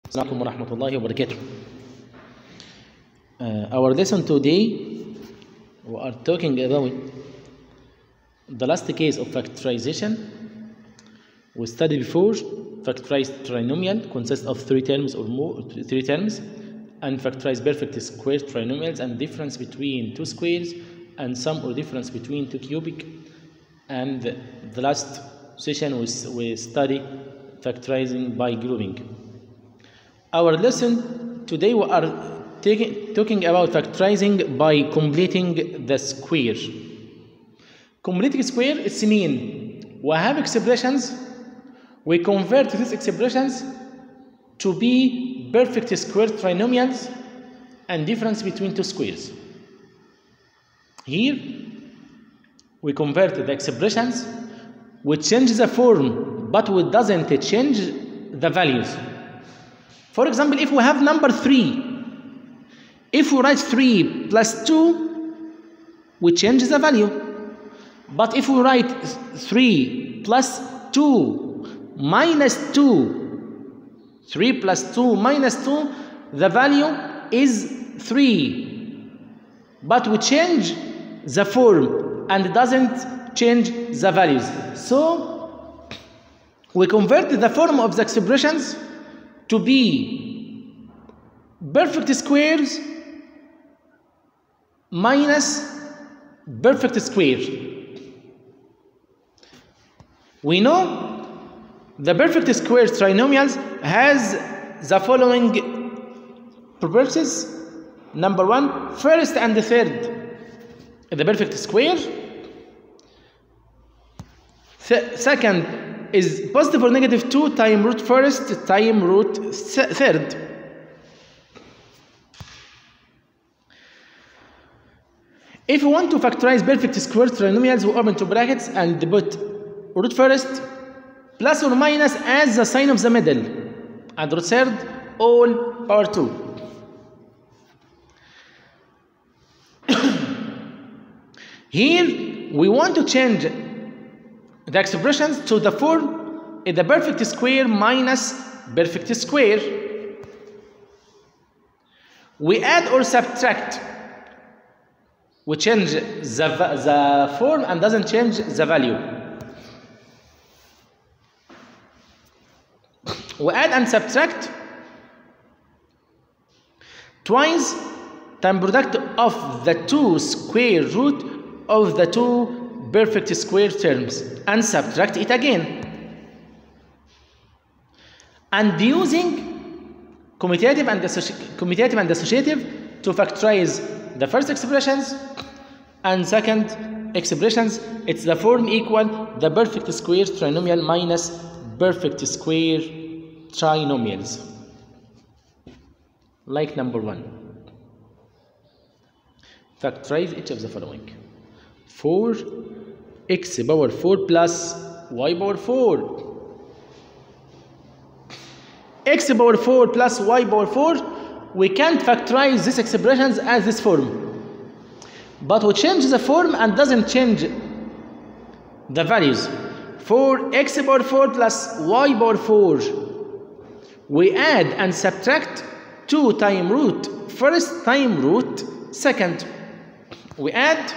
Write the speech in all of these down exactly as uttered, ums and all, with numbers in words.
Assalamualaikum warahmatullahi wabarakatuh. Uh, our lesson today, we are talking about the last case of factorization. We studied before factorized trinomial consists of three terms or more, three terms, and factorized perfect square trinomials and difference between two squares and sum or difference between two cubic. And the last session we, we study factorizing by grouping. Our lesson today we are taking, talking about factorizing by completing the square. Completing square it's mean we have expressions, we convert these expressions to be perfect square trinomials and difference between two squares. Here we convert the expressions, we change the form but we doesn't change the values. For example, if we have number three, if we write three plus two, we change the value. But if we write three plus two minus two, three plus two minus two, the value is three. But we change the form and doesn't change the values. So we convert the form of the expressions to be perfect squares minus perfect square. We know the perfect square trinomials has the following properties. Number one, first and the third the perfect square. Th second is positive or negative two time root first time root third. If we want to factorize perfect square trinomials, we open two brackets and put root first plus or minus as the sign of the middle and root third all power two. Here we want to change the expressions to the form is the perfect square minus perfect square. We add or subtract. We change the, the form and doesn't change the value. We add and subtract twice time product of the two square root of the two perfect square terms and subtract it again. And using commutative and, commutative and associative to factorize the first expressions and second expressions, it's the form equal the perfect square trinomial minus perfect square trinomials. Like number one. Factorize each of the following. four x power four plus y power four. X power four plus y power four, we can't factorize these expressions as this form. But we change the form and doesn't change the values. For x power four plus y power four, we add and subtract two time root first time root second. We add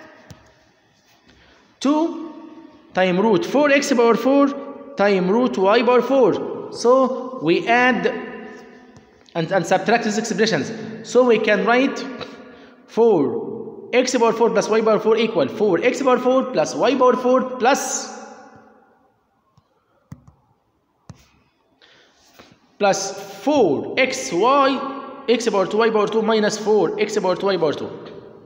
two time root four x power four time root y power four. So we add and, and subtract these expressions. So we can write four x power four plus y power four equal four x power four plus y power four plus plus four xy x power two y power two minus four x power two y power two.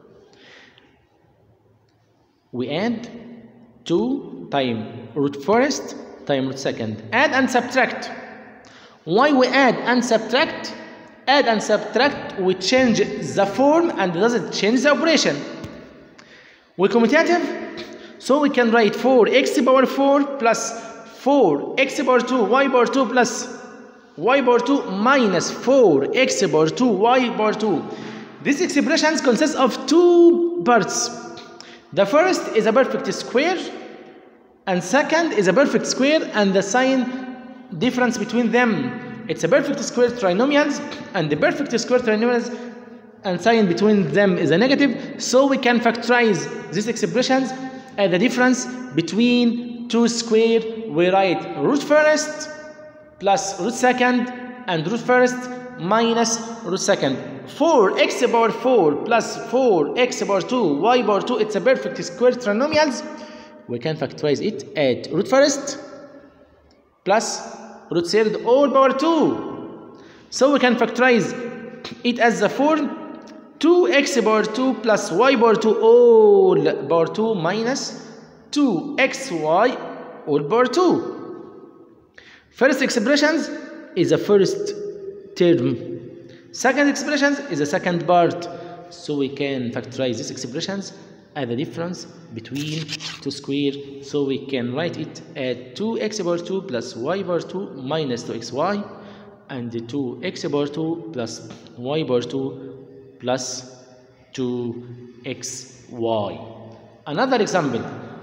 We add two time root first time root second. Add and subtract. Why we add and subtract? Add and subtract, we change the form and doesn't change the operation. We commutative, so we can write four x power four plus four x power two y power two plus y power two minus four x power two y power two. These expressions consist of two parts. The first is a perfect square and second is a perfect square, and the sign difference between them it's a perfect square trinomials, and the perfect square trinomials and sign between them is a negative, so we can factorize these expressions as the difference between two square. We write root first plus root second and root first minus root second. four x power four plus four x power two y power two, it's a perfect square trinomials. We can factorize it at root first plus root third all power two. So we can factorize it as the form two x power two plus y power two all power two minus two x y all power two. First expressions is the first term. Second expressions is the second part. So we can factorize these expressions as the difference between two square. So we can write it at two x power two plus y power two minus two x y, and the two x power two plus y power two plus two x y. Another example.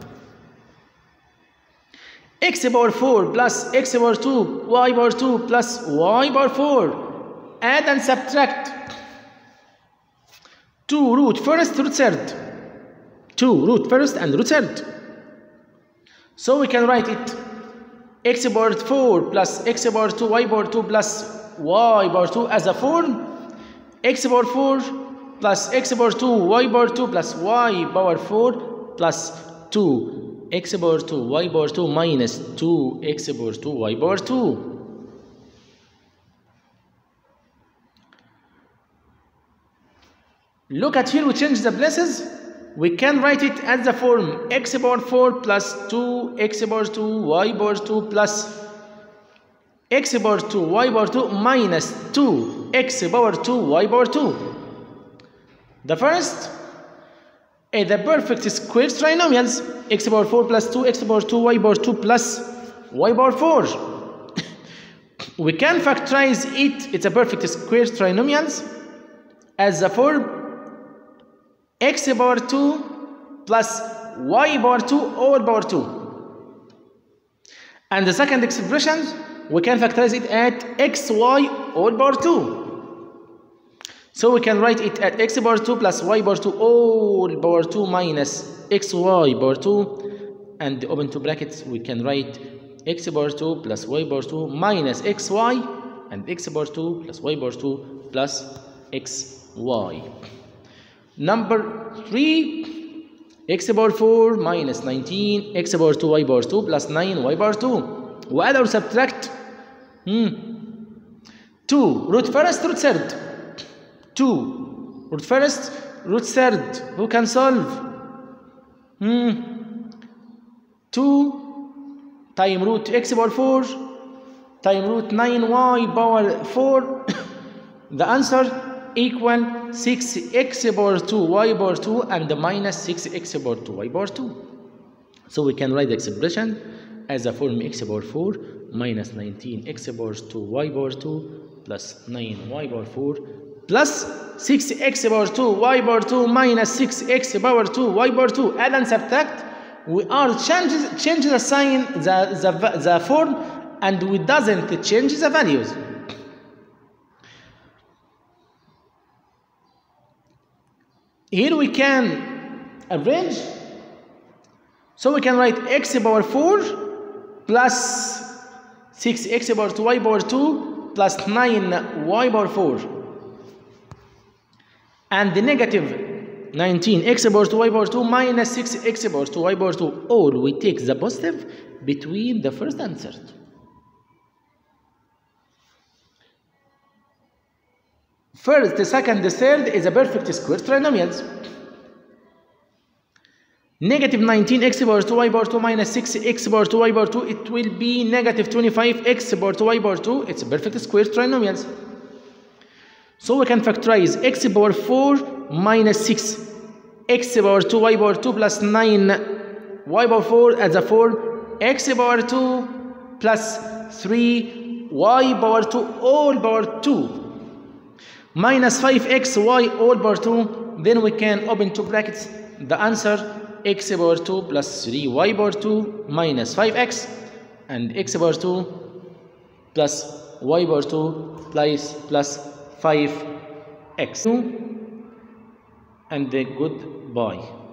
X power four plus x power two y power two plus y power four. Add and subtract two root first root third. two root first and root third. So we can write it x power four plus x power two y power two plus y power two as a form x power four plus x power two y power two plus y power four plus two x power two y power two minus two x power two y power two. Look at here, we change the places. We can write it as the form x power four plus two x power two y power two plus x power two y power two minus two x power two y power two. The first is the perfect square trinomials, x power four plus two x power two y power two plus y power four. We can factorize it, it's a perfect square trinomials, as the form x power two plus y power two all power two. And the second expression, we can factorize it at xy all power two. So we can write it at x power two plus y power two all power two minus xy power two, and open two brackets, we can write x power two plus y power two minus xy, and x power two plus y power two plus xy. Number three, x power four minus nineteen, x power two y power two plus nine y power two. وأدر subtract hmm. two root first root third. two root first root third. Who can solve? Hmm. two time root x power four time root nine y power four. The answer equal six x power two y power two and minus six x power two y power two. So we can write the expression as a form x power four minus nineteen x power two y power two plus nine y power four plus six x power two y power two minus six x power two y power two. Add and subtract. We are change, change the sign, the, the, the form, and we doesn't change the values. Here we can arrange. So we can write x power four plus six x power two y power two plus nine y power four. And the negative nineteen x power two y power two minus six x power two y power two. Or we take the positive between the first and third. First, the second, the third is a perfect square trinomials. Negative nineteen x power two y power two minus six x power two y power two, it will be negative twenty-five x power two y power two. It's a perfect square trinomials. So we can factorize x power four minus six x power two y power two plus nine y power four as a form x power two plus three y power two all power two minus five x y all power two. Then we can open two brackets. The answer x power two plus three y power two minus five x and x power two plus y power two plus plus five x. And goodbye.